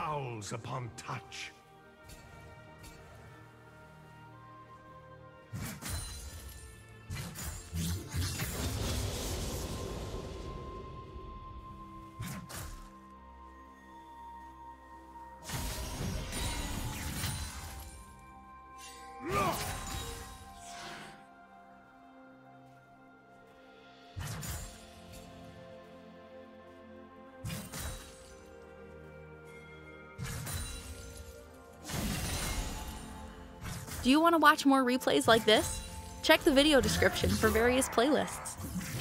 fouls upon touch. Do you want to watch more replays like this? Check the video description for various playlists.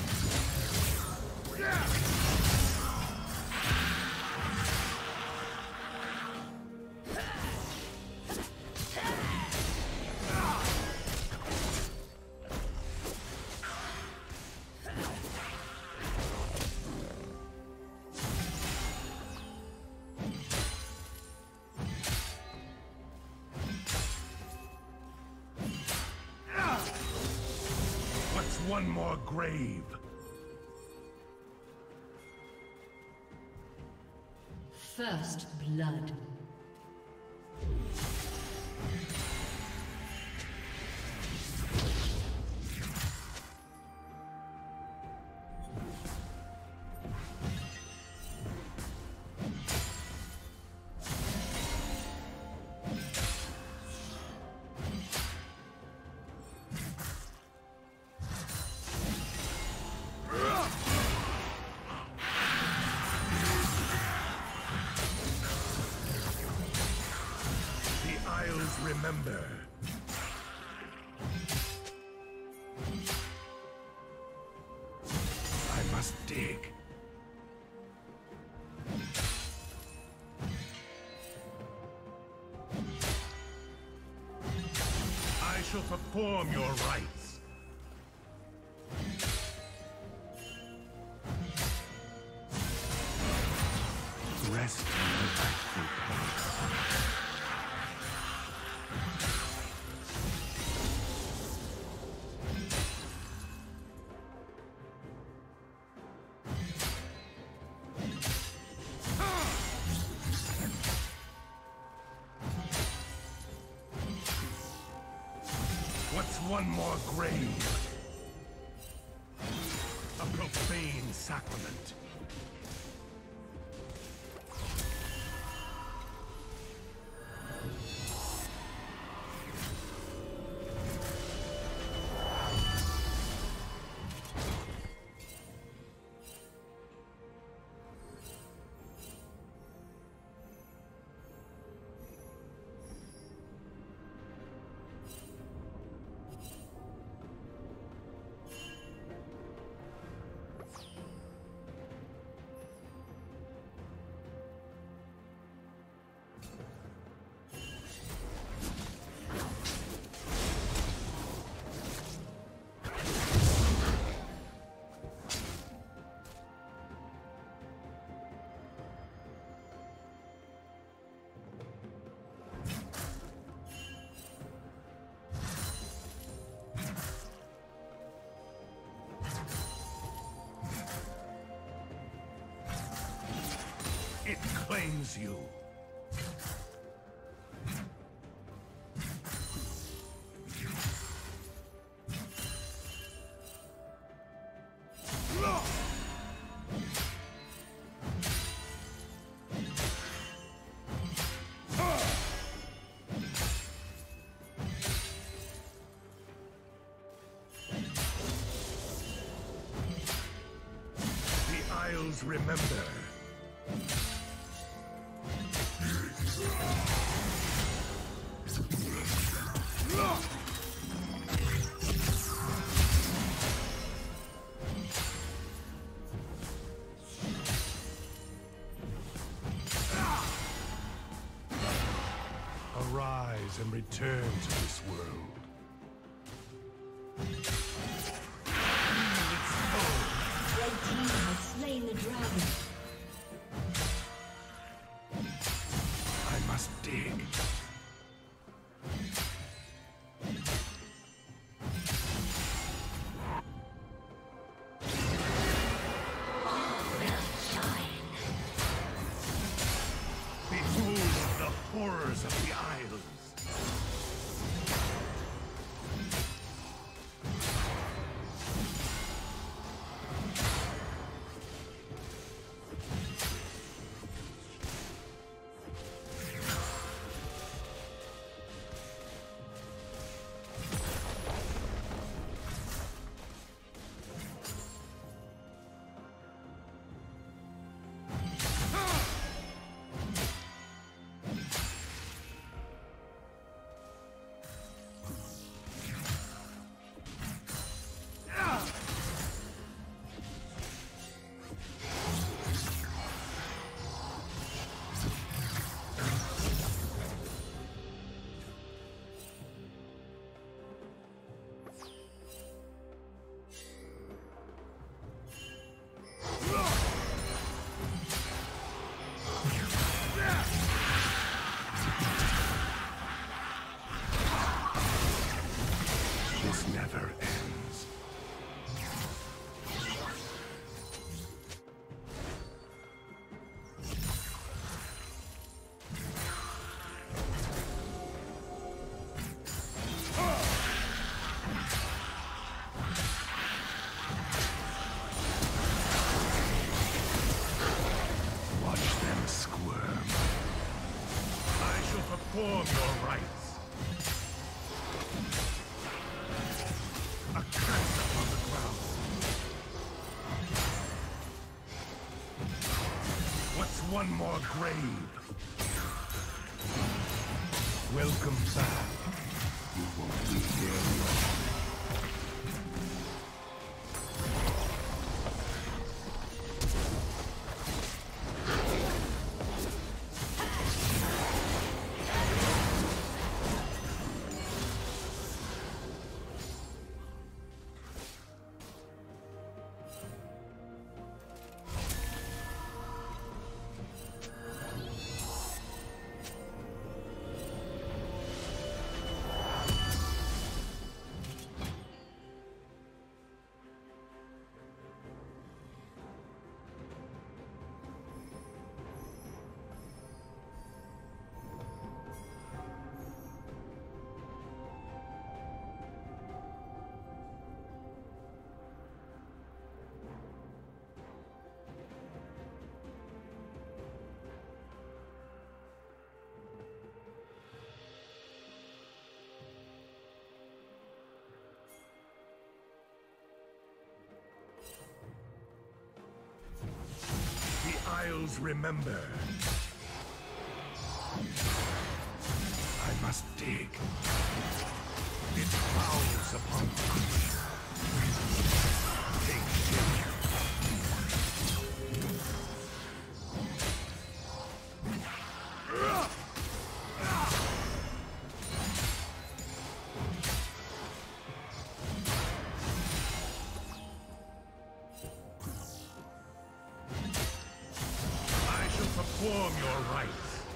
One more grave. First blood. Remember. I must dig. I shall perform your rites. Rest in the rightful place. What's one more grave? A profane sacrament. It claims you. The Isles remember. Arise and return to this world. Red team has slain the dragon. I must dig. Behold horrors of the Isles. Perform your rites. A curse upon the ground. What's one more grave? Welcome back. You won't be here long. Isles remember. I must dig. It fouls upon the creature. Take shelter. Perform your rites.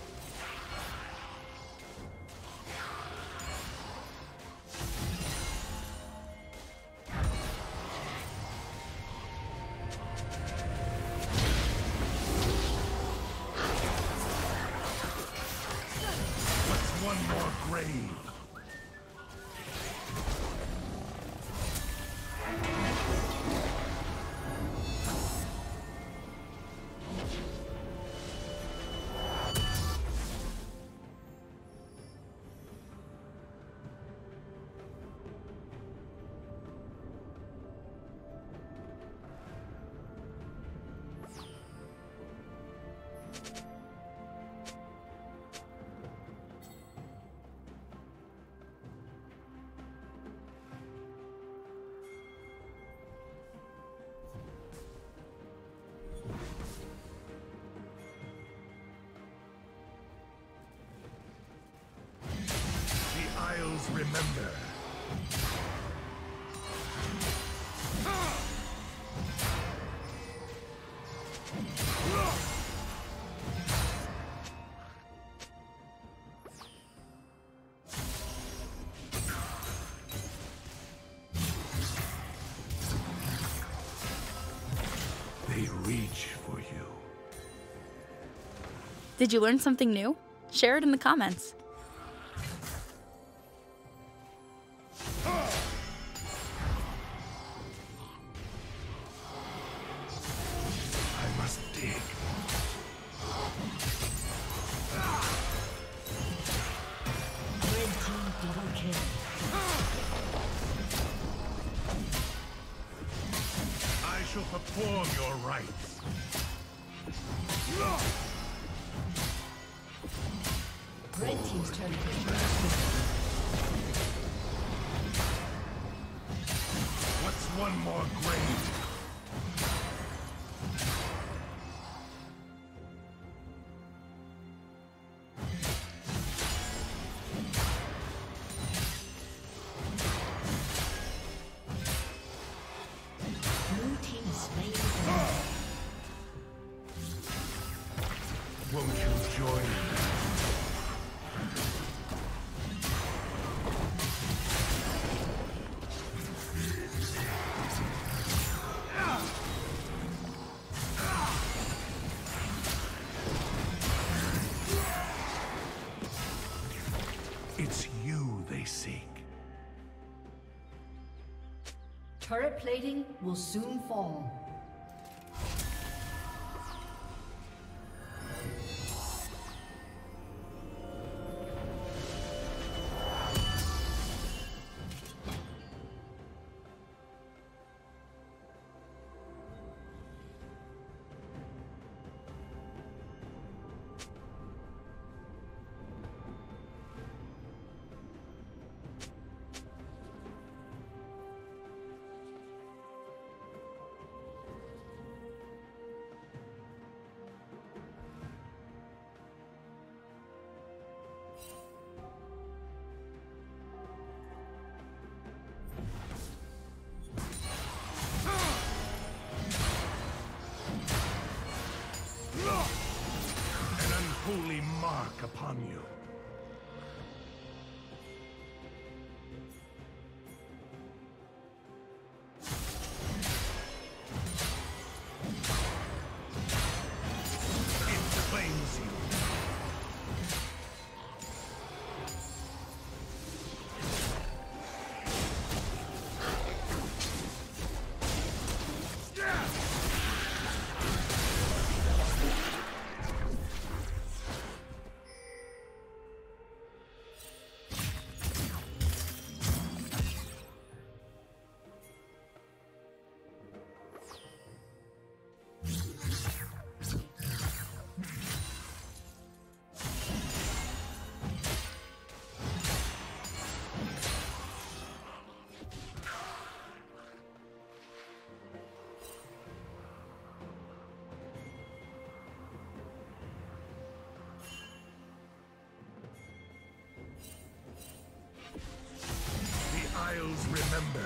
What's one more grave? Isles remember. They reach for you. Did you learn something new? Share it in the comments. I must dig. Red team double kill. I shall perform your rites. Red team's turret has been destroyed. What's one more grave? Blue team is slain the dragon. Won't you join me? It's you they seek. Turret plating will soon fall. An unholy mark upon you. It claims you. Isles remember.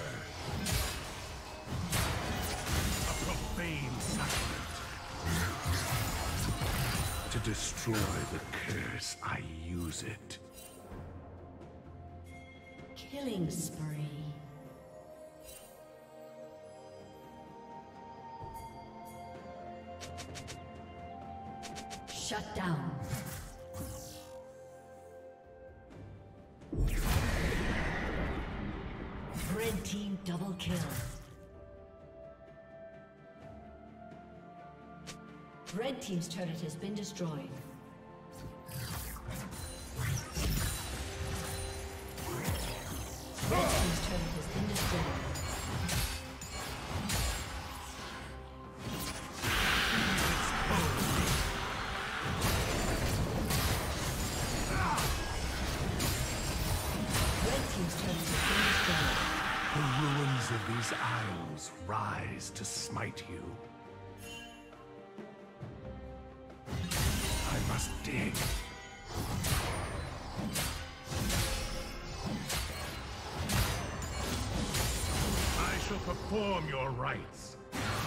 A profane sacrament. To destroy the curse, I use it. Killing spree. Shut down. Red team double kill. Red team's turret has been destroyed. Red team's turret has been destroyed. Red team's turret has been destroyed. The ruins of these isles rise to smite you. I must dig. I shall perform your rites.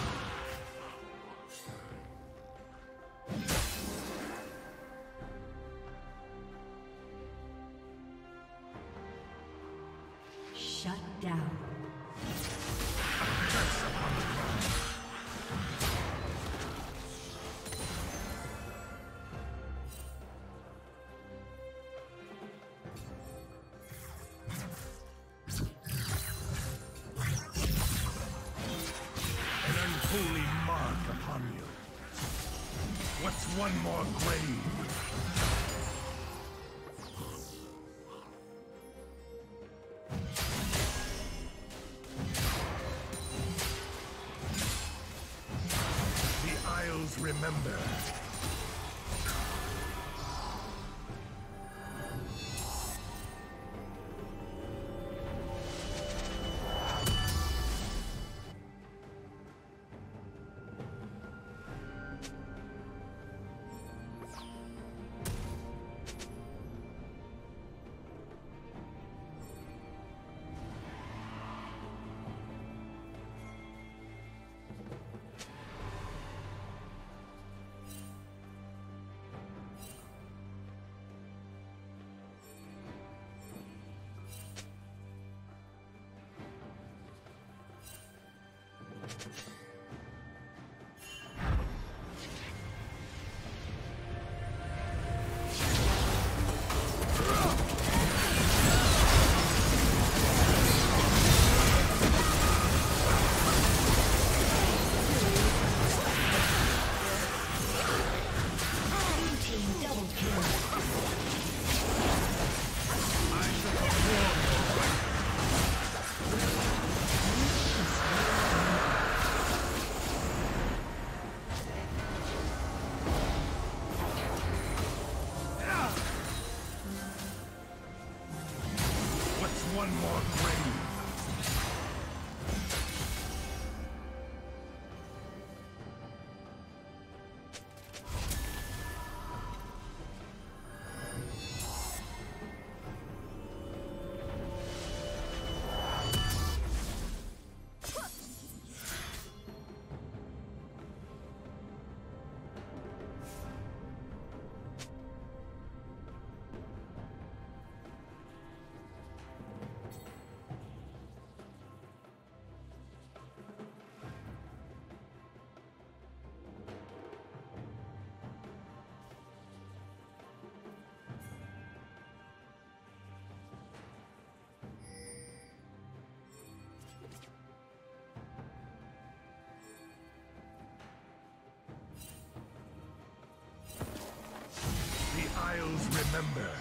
Shut down. upon you. What's one more grave? The Isles remember. One more grave. The Isles remember.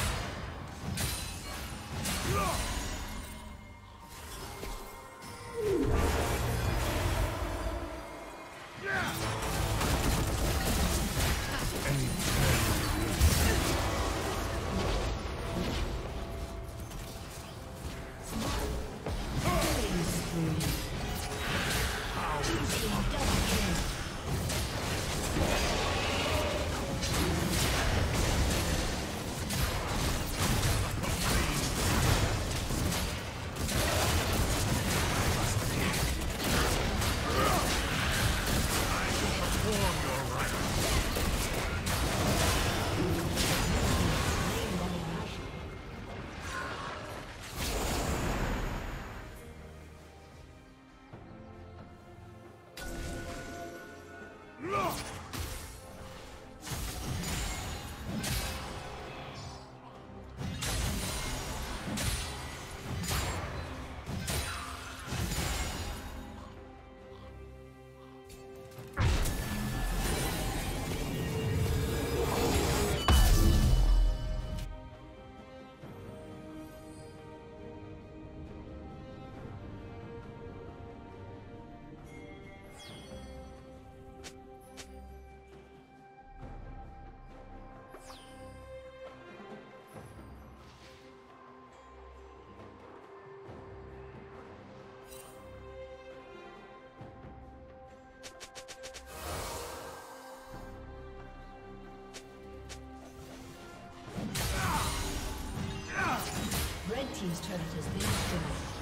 Red team's turret has been destroyed.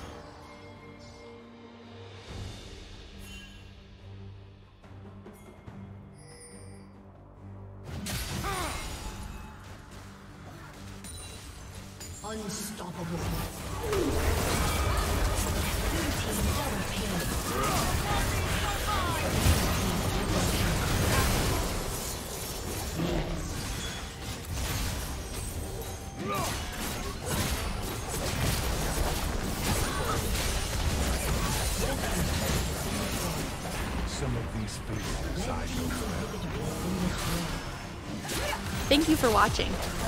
Unstoppable. Blue team double kill. Some of these fates Thank you for watching.